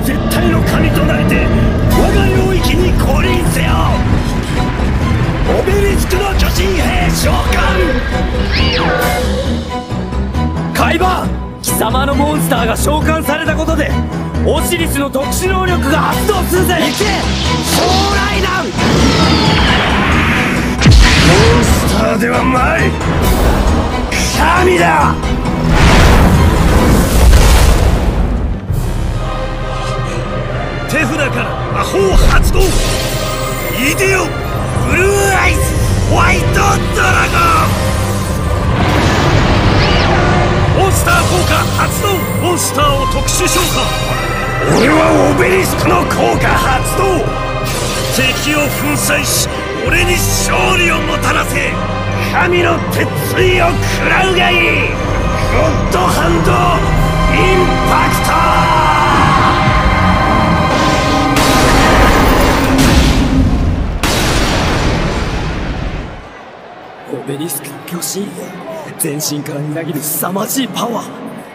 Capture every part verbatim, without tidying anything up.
絶対の神となれて我が領域に降臨せよ。オベリスクの巨神兵召喚。海馬、貴様のモンスターが召喚されたことでオシリスの特殊能力が発動するぜ。行け将来弾。モンスターではない神だ。手札から魔法発動。イデオブルーアイスホワイトドラゴン。モンスター効果発動。モンスターを特殊召喚。俺はオベリスクの効果発動。敵を粉砕し俺に勝利をもたらせ。神の鉄槌を食らうがいい。ゴッドハンドインパクト。オベリスクの巨神、全身からみなぎる凄まじいパワー。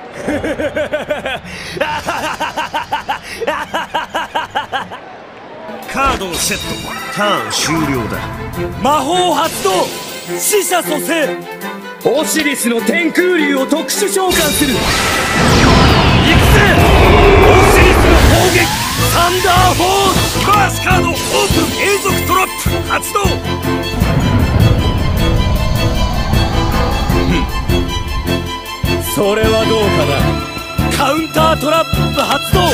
カードをセット。ターン終了だ。魔法発動。死者蘇生。オシリスの天空竜を特殊召喚する。行くぜオシリスの攻撃。サンダーフォース。バースカードオープン。永続トラップ発動。それはどうかな。カウンタートラップ発動。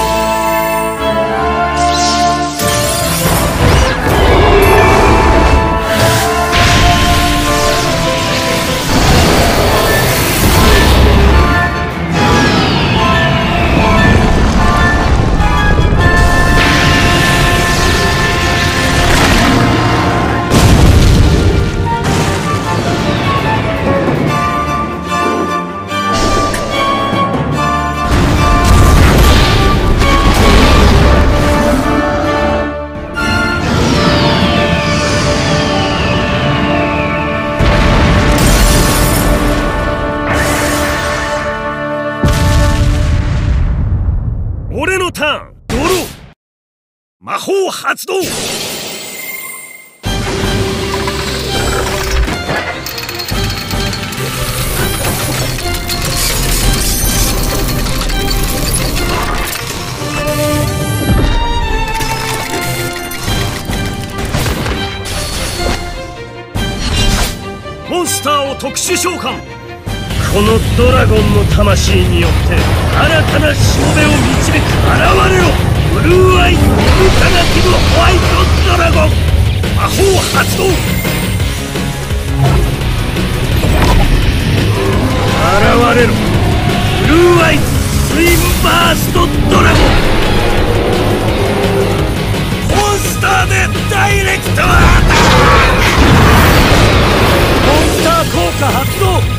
俺のターン。ドロー。魔法発動。モンスターを特殊召喚。このドラゴンの魂によって新たなしもべを導く。現れろブルーアイズオブタナティブホワイトドラゴン。魔法発動。現れろブルーアイズツインバーストドラゴン。モンスターでダイレクトアタック。モンスター効果発動。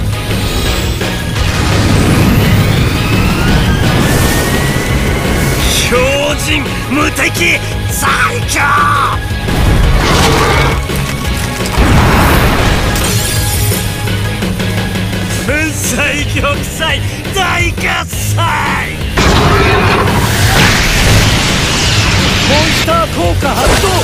強靭無敵最強。粉砕玉砕大喝采。モンスター効果発動。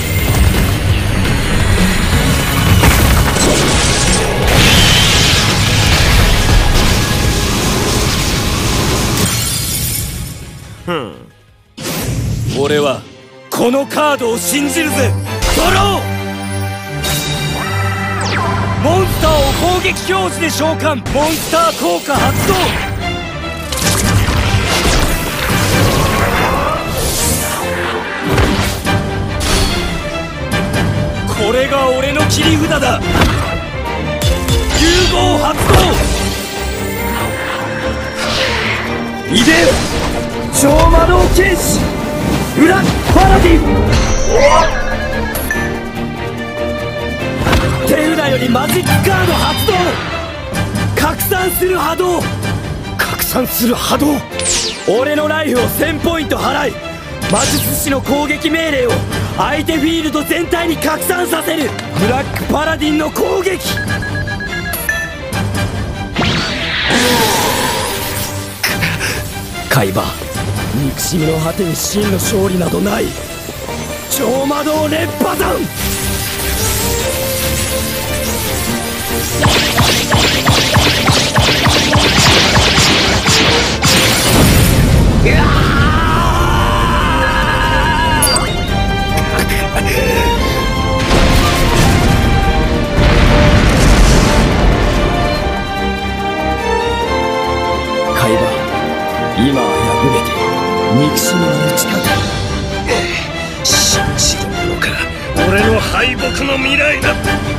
ふん、俺はこのカードを信じるぜ。ドロー。モンスターを攻撃表示で召喚。モンスター効果発動。これが俺の切り札だ。融合発動。イデオ超魔導剣士ブラックパラディン。手札よりマジックカード発動。拡散する波動。拡散する波動。俺のライフをせんポイント払い魔術師の攻撃命令を相手フィールド全体に拡散させる。ブラックパラディンの攻撃。海馬憎しみの果てに真の勝利などない。超魔導熱波弾。うわ海馬、今は破れて憎しみの打ち方。信じるのか、俺の敗北の未来だ。